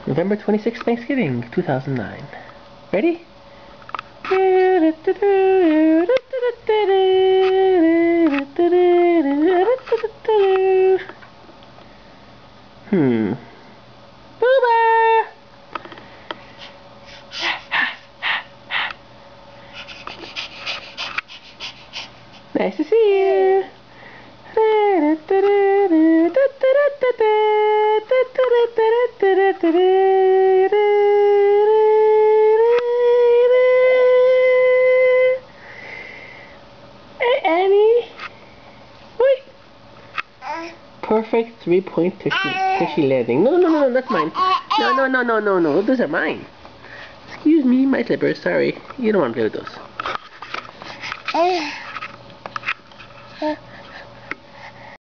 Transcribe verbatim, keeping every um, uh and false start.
November twenty-sixth, Thanksgiving, two thousand nine. Ready? Hmm. Booba! Nice to see you. Hey Annie. Wait. Perfect three-point tushy, tushy landing. No, no, no, no, that's mine. No, no, no, no, no, no. Those are mine. Excuse me, my slippers. Sorry. You don't want to play with those.